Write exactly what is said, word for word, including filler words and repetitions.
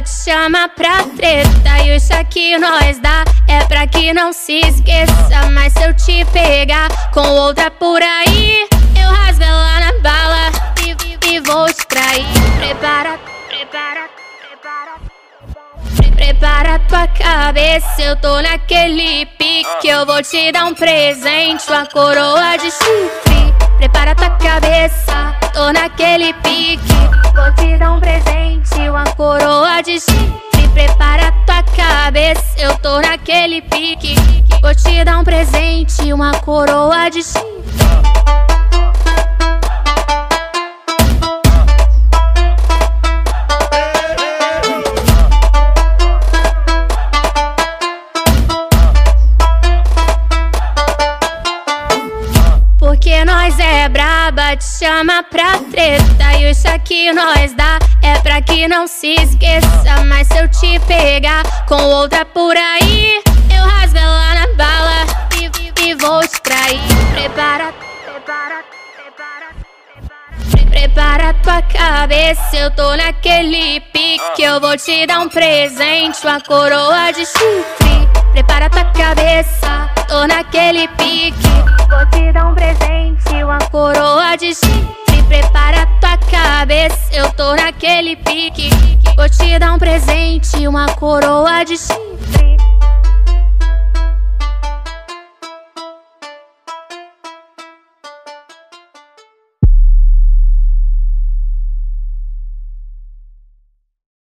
te chama pra treta. E isso aqui nós dá é pra que não se esqueça. Mas se eu te pegar com outra por aí, eu rasgo ela na bala e, e, e vou te trair. Prepara, prepara, prepara. Prepara tua cabeça, eu tô naquele pique. Eu vou te dar um presente, uma coroa de chifre. Prepara tua cabeça, tô naquele pique. Vou te dar um presente, uma coroa de chifre. Prepara tua cabeça, eu tô naquele pique. Vou te dar um presente, uma coroa de chifre. Porque nós é braba, te chama pra treta. E isso aqui nós dá é pra que não se esqueça. Mas se eu te pegar com outra por aí, eu rasgo ela na bala e, e, e vou te trair. Prepara, prepara, prepara. Prepara tua cabeça, eu tô naquele pique. Eu vou te dar um presente, uma coroa de chifre. Prepara tua cabeça, tô naquele pique. Vou te dar um presente, uma coroa de chifre. Prepara tua cabeça, eu tô naquele pique. Vou te dar um presente, uma coroa de chifre.